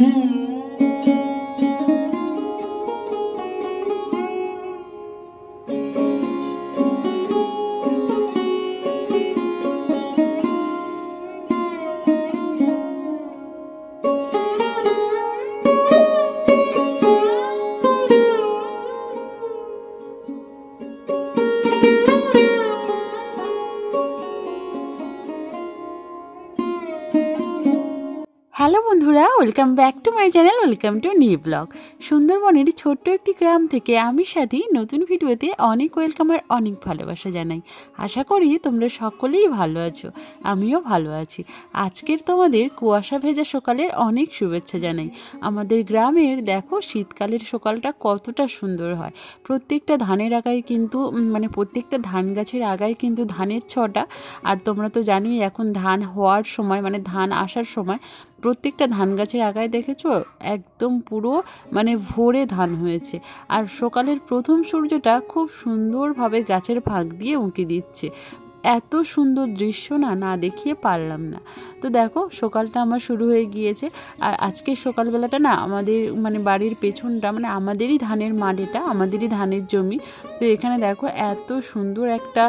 Hello বন্ধুরা, welcome back to my channel, welcome to new blog. সুন্দরবনের ছোট্ট একটি গ্রাম থেকে আমি সাথী নতুন ভিডিওতে অনেক ওয়েলকাম আর অনেক ভালোবাসা জানাই। আশা করি তোমরা সকলেই ভালো আছো, আমিও ভালো আছি। আজকের তোমাদের কুয়াশা ভেজা সকালের অনেক শুভেচ্ছা জানাই। আমাদের গ্রামের দেখো শীতকালের সকালটা কতটা সুন্দর হয়। প্রত্যেকটা ধানের আগায় কিন্তু প্রত্যেকটা ধান গাছের আগায় কিন্তু ধানের ছটা। আর তোমরা তো জানোই এখন ধান হওয়ার সময় ধান আসার সময় প্রত্যেকটা ধান গাছের আগায় দেখেছো একদম পুরো ভোরে ধান হয়েছে। আর সকালের প্রথম সূর্যটা খুব সুন্দরভাবে গাছের ফাঁক দিয়ে উঁকি দিচ্ছে। এত সুন্দর দৃশ্য না দেখিয়ে পারলাম না। তো দেখো সকালটা আমার শুরু হয়ে গিয়েছে। আর আজকের সকালবেলাটা না আমাদের বাড়ির পেছনটা আমাদেরই ধানের মাঠ, এটা আমাদেরই ধানের জমি। তো এখানে দেখো এত সুন্দর একটা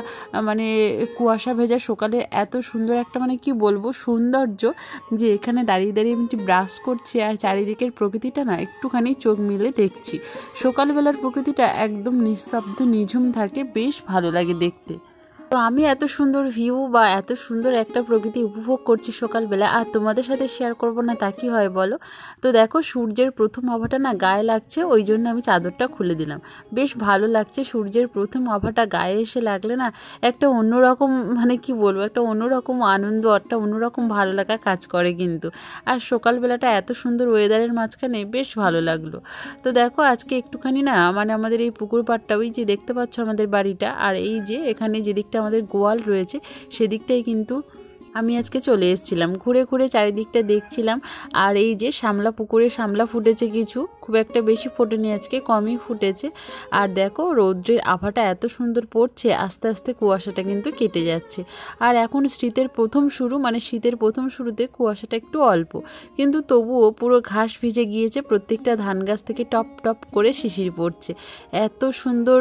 কুয়াশা ভেজা সকালে এত সুন্দর একটা কি বলবো সৌন্দর্য, যে এখানে দাঁড়িয়ে দাঁড়িয়ে আমি ব্রাশ করছি আর চারিদিকের প্রকৃতিটা না একটুখানি চোখ মিলে দেখছি। সকালবেলার প্রকৃতিটা একদম নিস্তব্ধ নিঝুম থাকে, বেশ ভালো লাগে দেখতে। তো আমি এত সুন্দর ভিউ বা এত সুন্দর একটা প্রকৃতি উপভোগ করছি সকালবেলা, আর তোমাদের সাথে শেয়ার করব না তা কি হয় বলো। তো দেখো সূর্যের প্রথম আভাটা না গায়ে লাগছে, ওই জন্য আমি চাদরটা খুলে দিলাম। বেশ ভালো লাগছে, সূর্যের প্রথম আভাটা গায়ে এসে লাগলে না একটা অন্যরকম কি বলবো, একটা অন্যরকম আনন্দ, একটা অন্যরকম ভালো লাগা কাজ করে কিন্তু। আর সকালবেলাটা এত সুন্দর ওয়েদারের মাঝখানে বেশ ভালো লাগলো। তো দেখো আজকে একটুখানি না আমাদের এই পুকুর পাড়টা, ওই যে দেখতে পাচ্ছ আমাদের বাড়িটা, আর এই যে এখানে যেদিকটা আমাদের গোয়াল রয়েছে সেদিকটাই কিন্তু আমি আজকে চলে এসেছিলাম। ঘুরে ঘুরে চারিদিকটা দেখছিলাম। আর এই যে পুকুরে শামলা ফুটেছে কিছু, খুব একটা বেশি ফোটেনি আজকে, কমই ফুটেছে। আর দেখো রৌদ্রের আভাটা এত সুন্দর পড়ছে, আস্তে আস্তে কুয়াশাটা কিন্তু কেটে যাচ্ছে। আর এখন শীতের প্রথম শুরু, শীতের প্রথম শুরুতে কুয়াশাটা একটু অল্প, কিন্তু তবুও পুরো ঘাস ভিজে গিয়েছে, প্রত্যেকটা ধান গাছ থেকে টপ টপ করে শিশির পড়ছে। এত সুন্দর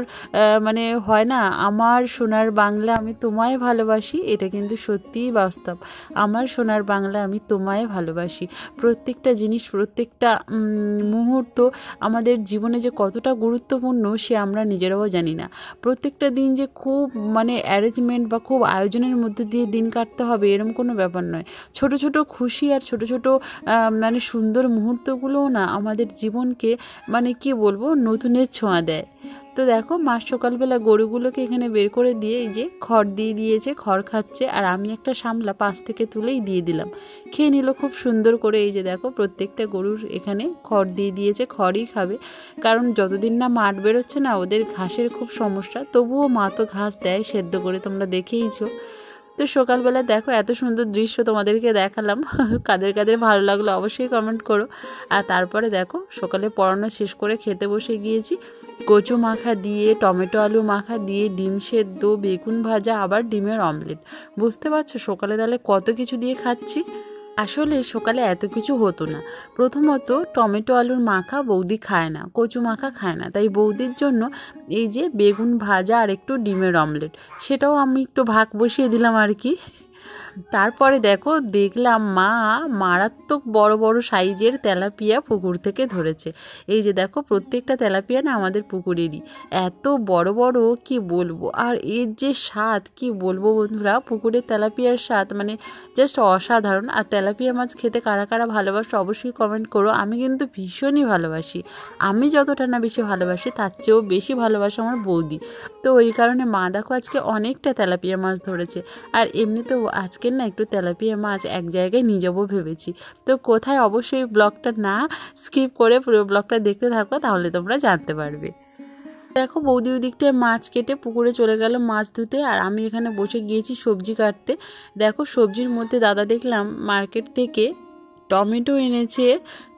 হয় না, আমার সোনার বাংলা আমি তোমায় ভালোবাসি, এটা কিন্তু সত্যিই বাস্তব। আমার সোনার বাংলা আমি তোমায় ভালোবাসি। প্রত্যেকটা জিনিস, প্রত্যেকটা মুহূর্ত আমাদের জীবনে যে কতটা গুরুত্বপূর্ণ সে আমরা নিজেরাও জানি না। প্রত্যেকটা দিন যে খুব অ্যারেঞ্জমেন্ট বা খুব আয়োজনের মধ্যে দিয়ে দিন কাটতে হবে এরকম কোনো ব্যাপার নয়। ছোট ছোট খুশি আর ছোট ছোট সুন্দর মুহূর্তগুলোও না আমাদের জীবনকে কি বলবো নতুনের ছোঁয়া দেয়। তো দেখো মা সকালবেলা গরুগুলোকে এখানে বের করে দিয়ে এই যে খড় দিয়ে দিয়েছে, খড় খাচ্ছে। আর আমি একটা শামলা পাশ থেকে তুলেই দিয়ে দিলাম, খেয়ে নিল খুব সুন্দর করে। এই যে দেখো প্রত্যেকটা গরুর এখানে খড় দিয়ে দিয়েছে, খড়ই খাবে, কারণ যতদিন না মাঠ বেরোচ্ছে না ওদের ঘাসের খুব সমস্যা। তবুও মা তো ঘাস দেয় সেদ্ধ করে, তোমরা দেখেইছো। তো সকালবেলা দেখো এত সুন্দর দৃশ্য তোমাদেরকে দেখালাম, কাদের কাদের ভালো লাগলো অবশ্যই কমেন্ট করো। আর তারপরে দেখো সকালে পড়ানো শেষ করে খেতে বসে গিয়েছি। কচু মাখা দিয়ে, টমেটো আলু মাখা দিয়ে, ডিম সেদ্ধ, বেগুন ভাজা, আবার ডিমের অমলেট। বুঝতে পারছো সকালে তাহলে কত কিছু দিয়ে খাচ্ছি। আসলে সকালে এত কিছু হতো না। প্রথমত টমেটো আলুর মাখা বৌদি খায় না, কচু মাখা খায় না, তাই বৌদির জন্য এই যে বেগুন ভাজা আর একটু ডিমের অমলেট, সেটাও আমি একটু ভাগ বসিয়ে দিলাম আর কি। তারপরে দেখলাম মা মারাত্মক বড় বড় সাইজের তেলাপিয়া পুকুর থেকে ধরেছে। এই যে দেখো প্রত্যেকটা তেলাপিয়া না আমাদের পুকুরেরই, এত বড় বড় কি বলবো। আর এর যে স্বাদ কি বলবো বন্ধুরা, পুকুরের তেলাপিয়ার স্বাদ জাস্ট অসাধারণ। আর তেলাপিয়া মাছ খেতে কারা কারা ভালোবাসো অবশ্যই কমেন্ট করো। আমি কিন্তু ভীষণই ভালোবাসি, আমি যতটা না বেশি ভালোবাসি তার চেয়েও বেশি ভালোবাসে আমার বৌদি। তো ওই কারণে মা দেখো আজকে অনেকটা তেলাপিয়া মাছ ধরেছে। আর এমনিতেও আজকে না একটু তেলাপিয়া মাছ এক জায়গায় নিয়ে যাবো ভেবেছি। তো কোথায় অবশ্যই ব্লগটা না স্কিপ করে পুরো ব্লগটা দেখতে থাকো, তাহলে তোমরা জানতে পারবে। দেখো বৌদি ওই দিকটায় মাছ কেটে পুকুরে চলে গেল মাছ ধুতে, আর আমি এখানে বসে গিয়েছি সবজি কাটতে। দেখো সবজির মধ্যে দাদা দেখলাম মার্কেট থেকে টমেটো এনেছে,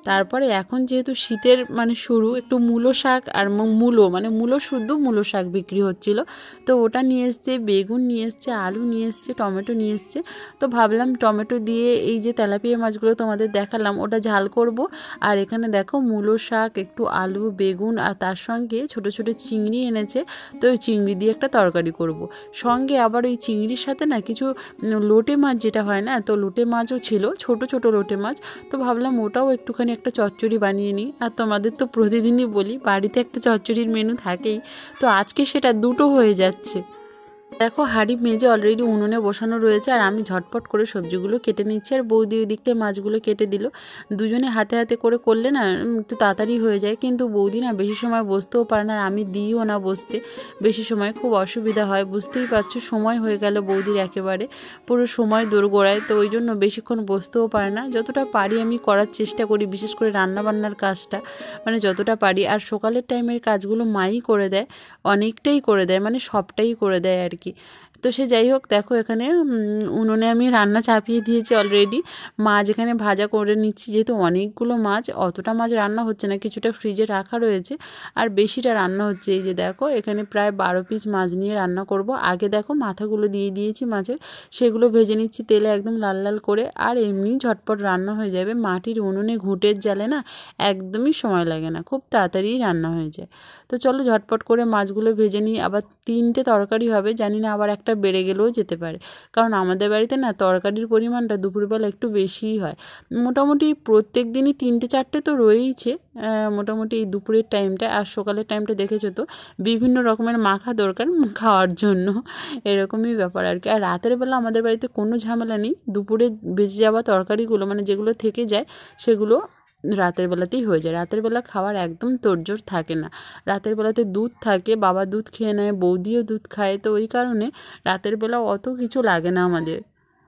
তারপরে এখন যেহেতু শীতের মানে শুরু, একটু মূলো শাক আর মূলো শুদ্ধ মূলো শাক বিক্রি হচ্ছিল, তো ওটা নিয়ে এসছে, বেগুন নিয়ে এসছে, আলু নিয়ে এসছে, টমেটো নিয়ে এসছে। তো ভাবলাম টমেটো দিয়ে এই যে তেলাপিয়া মাছগুলো তোমাদের দেখালাম ওটা ঝাল করব। আর এখানে দেখো মূলো শাক, একটু আলু, বেগুন আর তার সঙ্গে ছোট ছোট চিংড়ি এনেছে, তো ওই চিংড়ি দিয়ে একটা তরকারি করব। সঙ্গে আবার ওই চিংড়ির সাথে না কিছু লোটে মাছ যেটা হয় না, তো লোটে মাছও ছিল, ছোট ছোট লোটে মাছ। তো ভাবলাম ওটাও একটুখানি একটা চচ্চড়ি বানিয়ে নিই। আর তোমাদের তো প্রতিদিনই বলি বাড়িতে একটা চচ্চড়ির মেনু থাকেই, তো আজকে সেটা দুটো হয়ে যাচ্ছে। দেখো হাঁড়ি মেজে অলরেডি উনুনে বসানো রয়েছে, আর আমি ঝটপট করে সবজিগুলো কেটে নিচ্ছি, আর বৌদি ওই দিকটায় মাছগুলো কেটে দিল। দুজনে হাতে হাতে করে করলে না একটু তাড়াতাড়ি হয়ে যায়, কিন্তু বৌদি না বেশি সময় বসতেও পারে না, আর আমি দিইও না বসতে বেশি সময়, খুব অসুবিধা হয়। বুঝতেই পারছো সময় হয়ে গেল বৌদির একেবারে পুরো সময় দোরগোড়ায়, তো ওই জন্য বেশিক্ষণ বসতেও পারে না। যতটা পারি আমি করার চেষ্টা করি, বিশেষ করে রান্নাবান্নার কাজটা মানে যতটা পারি। আর সকালের টাইমের কাজগুলো মাই করে দেয়, অনেকটাই করে দেয়, মানে সবটাই করে দেয় আর কি। তো সে যাই হোক, দেখো এখানে উনুনে আমি রান্না চাপিয়ে দিয়েছি অলরেডি। মাছ এখানে ভাজা করে নিচ্ছি, যেহেতু অনেকগুলো মাছ, অতটা মাছ রান্না হচ্ছে না, কিছুটা ফ্রিজে রাখা রয়েছে আর বেশিটা রান্না হচ্ছে। এই যে দেখো এখানে প্রায় 12 পিস মাছ নিয়ে রান্না করব। আগে দেখো মাথাগুলো দিয়ে দিয়েছি মাছের, সেগুলো ভেজে নিচ্ছি তেলে একদম লাল লাল করে, আর এমনি ঝটপট রান্না হয়ে যাবে। মাটির উনুনে ঘুঁটের জালে না একদমই সময় লাগে না, খুব তাড়াতাড়ি রান্না হয়ে যায়। তো চলো ঝটপট করে মাছগুলো ভেজে নিই। আবার 3টে তরকারি হবে, জানি না আবার একটা বেড়ে গেলেও যেতে পারে, কারণ আমাদের বাড়িতে না তরকারির পরিমাণটা দুপুরবেলা একটু বেশিই হয়। মোটামুটি প্রত্যেক দিনই 3টে 4টে তো রয়েইছে মোটামুটি এই দুপুরের টাইমটা। আর সকালের টাইমটা দেখেছো তো বিভিন্ন রকমের মাখা দরকার খাওয়ার জন্য, এরকমই ব্যাপার আর কি। আর রাতের বেলা আমাদের বাড়িতে কোনো ঝামেলা নেই, দুপুরে বেঁচে যাওয়া তরকারিগুলো মানে যেগুলো থেকে যায় সেগুলো রাতের বেলাতেই হয়ে যায়। রাতের বেলা খাওয়ার একদম তোড়জোড় থাকে না। রাতের বেলাতে দুধ থাকে, বাবা দুধ খেয়ে নেয়, বৌদিও দুধ খায়, তো ওই কারণে রাতের বেলা অত কিছু লাগে না আমাদের।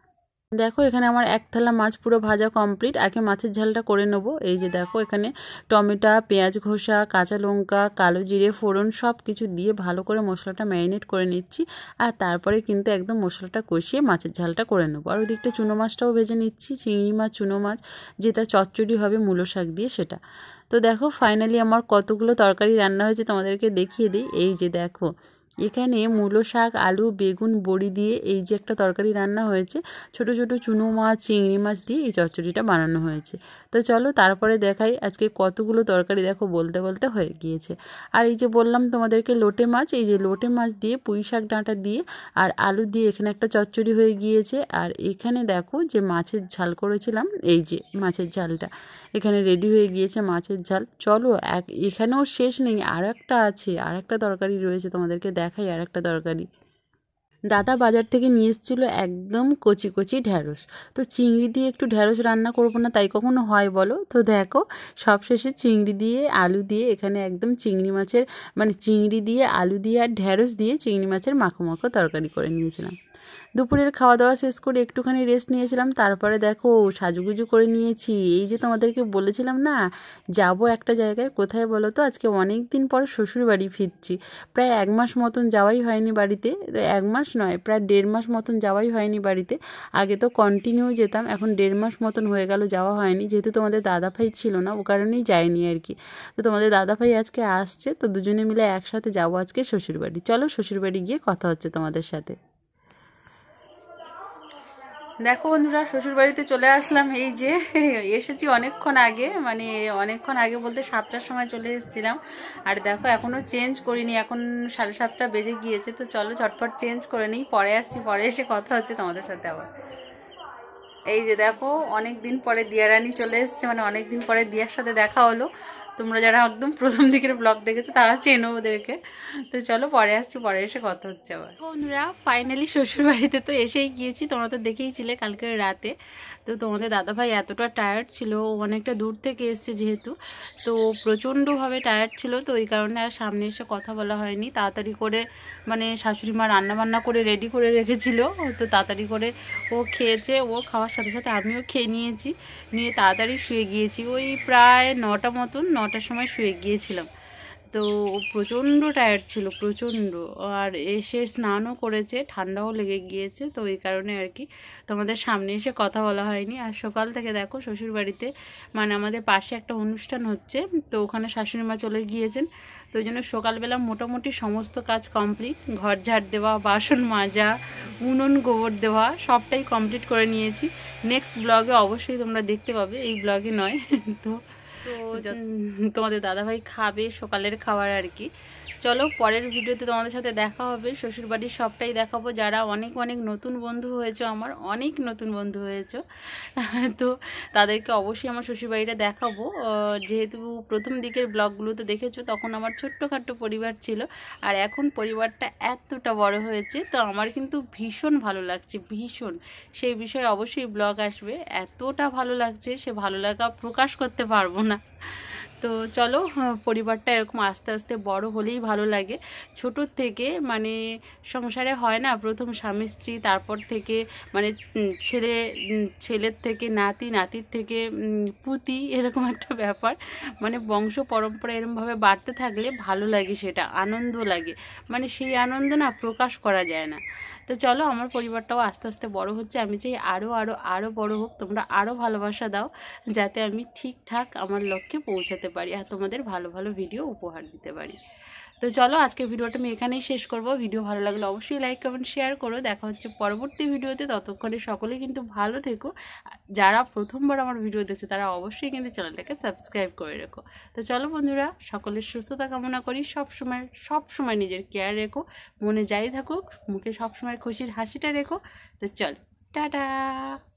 দেখো এখানে আমার এক থালা মাছ পুরো ভাজা কমপ্লিট। আগে মাছের ঝালটা করে নেবো। এই যে দেখো এখানে টমেটো, পেঁয়াজ ঘষা, কাঁচা লঙ্কা, কালো জিরে ফোড়ন সব কিছু দিয়ে ভালো করে মশলাটা ম্যারিনেট করে নিচ্ছি, আর তারপরে কিন্তু একদম মশলাটা কষিয়ে মাছের ঝালটা করে নেবো। আর ওদিকটা চুনো মাছটাও ভেজে নিচ্ছি, চিংড়ি মাছ, চুনো মাছ, যেটা চচ্চড়ি হবে মূলো শাক দিয়ে সেটা। তো দেখো ফাইনালি আমার কতগুলো তরকারি রান্না হয়েছে তোমাদেরকে দেখিয়ে দিই। এই যে দেখো এখানে মূলো শাক, আলু, বেগুন, বড়ি দিয়ে এই যে একটা তরকারি রান্না হয়েছে, ছোট ছোট চুনো মাছ, চিংড়ি মাছ দিয়ে এই চচ্চড়িটা বানানো হয়েছে। তো চলো তারপরে দেখাই আজকে কতগুলো তরকারি, দেখো বলতে বলতে হয়ে গিয়েছে। আর এই যে বললাম তোমাদেরকে লোটে মাছ, এই যে লোটে মাছ দিয়ে পুঁই শাক ডাঁটা দিয়ে আর আলু দিয়ে এখানে একটা চচ্চড়ি হয়ে গিয়েছে। আর এখানে দেখো যে মাছের ঝাল করেছিলাম, এই যে মাছের ঝালটা এখানে রেডি হয়ে গিয়েছে, মাছের ঝাল। চলো এখানেও শেষ নেই, আর একটা আছে, আর একটা তরকারি রয়েছে, তোমাদেরকে দেখাই আর একটা তরকারি। দাদা বাজার থেকে নিয়ে এসেছিলো একদম কচি কচি ঢ্যাঁড়স। তো চিংড়ি দিয়ে একটু ঢ্যাঁড়স রান্না করবো না তাই কখনো হয় বলো? তো দেখো সবশেষে চিংড়ি দিয়ে আলু দিয়ে এখানে একদম চিংড়ি মাছের মানে চিংড়ি দিয়ে আলু দিয়ে আর ঢ্যাঁড়স দিয়ে চিংড়ি মাছের মাখো মাখো তরকারি করে নিয়েছিলাম। দুপুরের খাওয়া দাওয়া শেষ করে একটুখানি রেস্ট নিয়েছিলাম, তারপরে দেখো সাজুগুজু করে নিয়েছি। এই যে তোমাদেরকে বলেছিলাম না যাব একটা জায়গায়, কোথায় বলো তো? আজকে অনেক দিন পর শ্বশুর বাড়ি ফিরছি। প্রায় 1 মাস মতন যাওয়াই হয়নি বাড়িতে, 1 মাস নয় প্রায় 1.5 মাস মতন যাওয়াই হয়নি বাড়িতে। আগে তো কন্টিনিউ যেতাম, এখন 1.5 মাস মতন হয়ে গেল যাওয়া হয়নি, যেহেতু তোমাদের দাদাভাই ছিল না ও কারণেই যায়নি আর কি। তো তোমাদের দাদাভাই আজকে আসছে, তো দুজনে মিলে একসাথে যাবো আজকে শ্বশুরবাড়ি। চলো শ্বশুরবাড়ি গিয়ে কথা হচ্ছে তোমাদের সাথে। দেখো বন্ধুরা শ্বশুরবাড়িতে চলে আসলাম। এই যে এসেছি অনেকক্ষণ আগে, মানে অনেকক্ষণ আগে বলতে 7টার সময় চলে এসেছিলাম। আর দেখো এখনও চেঞ্জ করিনি, এখন 7:30 বেজে গিয়েছে। তো চলো ঝটপট চেঞ্জ করে নিই, পরে আসছি, পরে এসে কথা হচ্ছে তোমাদের সাথে আবার। এই যে দেখো অনেক দিন পরে দিয়ারানি চলে এসছে, মানে অনেক দিন পরে দিয়ার সাথে দেখা হলো। তোমরা যারা একদম প্রথম দিকের ব্লগ দেখেছো তারা চেনো ওদেরকে। তো চলো পরে আসছি, পরে এসে কথা হচ্ছে আবার। বন্ধুরা ফাইনালি শ্বশুরবাড়িতে তো এসেই গিয়েছি, তোমরা তো দেখেইছিলে কালকের রাতে। তো তোমাদের দাদাভাই এতটা টায়ার্ড ছিল, অনেকটা দূর থেকে এসছে যেহেতু, তো প্রচণ্ডভাবে টায়ার্ড ছিল, তো ওই কারণে আর সামনে এসে কথা বলা হয়নি। তাড়াতাড়ি করে মানে শাশুড়ি মা রান্নাবান্না করে রেডি করে রেখেছিল, তো তাড়াতাড়ি করে ও খেয়েছে, ও খাওয়ার সাথে সাথে আমিও খেয়ে নিয়েছি, নিয়ে তাড়াতাড়ি শুয়ে গিয়েছি। ওই প্রায় 9টা মতন, 9টার সময় শুয়ে গিয়েছিলাম। তো তো প্রচণ্ড টায়ার্ড ছিল, প্রচণ্ড। আর এসে স্নানও করেছে, ঠান্ডাও লেগে গিয়েছে, তো এই কারণে আর কি তোমাদের সামনে এসে কথা বলা হয়নি। আর সকাল থেকে দেখো শ্বশুরবাড়িতে মানে আমাদের পাশে একটা অনুষ্ঠান হচ্ছে, তো ওখানে শাশুড়ি মা চলে গিয়েছেন, তো ওই জন্য সকালবেলা মোটামুটি সমস্ত কাজ কমপ্লিট। ঘর ঝাড় দেওয়া, বাসন মাজা, উনুন গোবর দেওয়া সবটাই কমপ্লিট করে নিয়েছি। নেক্সট ব্লগে অবশ্যই তোমরা দেখতে পাবে, এই ব্লগে নয়। তো তোমাদের দাদাভাই খাবে সকালের খাবার আর কি। চলো পরের ভিডিওতে তোমাদের সাথে দেখা হবে, শ্বশুরবাড়ির সবটাই দেখাবো। যারা অনেক অনেক নতুন বন্ধু হয়েছো, আমার অনেক নতুন বন্ধু হয়েছো, তো তাদেরকে অবশ্যই আমার শ্বশুরবাড়িটা দেখাবো। যেহেতু প্রথম দিকের ব্লগগুলোতে দেখেছো তখন আমার ছোট্টখাট্টো পরিবার ছিল, আর এখন পরিবারটা এতটা বড় হয়েছে, তো আমার কিন্তু ভীষণ ভালো লাগছে, ভীষণ। সেই বিষয়ে অবশ্যই ব্লগ আসবে। এতটা ভালো লাগছে, সে ভালো লাগা প্রকাশ করতে পারবো না। তো চলো, পরিবারটা এরকম আস্তে আস্তে বড় হলেই ভালো লাগে। ছোটোর থেকে মানে সংসারে হয় না, প্রথম স্বামী স্ত্রী, তারপর থেকে মানে ছেলের থেকে নাতি, নাতির থেকে পুতি, এরকম একটা ব্যাপার। মানে বংশ পরম্পরা এরকমভাবে বাড়তে থাকলে ভালো লাগে, সেটা আনন্দ লাগে। মানে সেই আনন্দ না প্রকাশ করা যায় না। তো চলো, আমার পরিবারটাও আস্তে আস্তে বড় হচ্ছে, আমি চাই আরও আরও আরও বড় হোক। তোমরা আরও ভালোবাসা দাও, যাতে আমি ঠিকঠাক আমার লক্ষ্যে পৌঁছাতে পারি আর তোমাদের ভালো ভালো ভিডিও উপহার দিতে পারি। তো চলো, আজকে ভিডিওটা আমি এখানেই শেষ করব। ভিডিও ভালো লাগলে অবশ্যই লাইক কমেন্ট শেয়ার করো। দেখা হচ্ছে পরবর্তী ভিডিওতে, ততক্ষণে সকলে কিন্তু ভালো থেকো। যারা প্রথমবার আমার ভিডিও দেখছে তারা অবশ্যই কিন্তু চ্যানেলটাকে সাবস্ক্রাইব করে রেখো। তো চলো বন্ধুরা, সকলের সুস্থতা কামনা করি। সবসময় নিজের কেয়ার রেখো, মনে যাই থাকুক মুখে সবসময় খুশির হাসিটা রেখো। তো চলো, টাটা।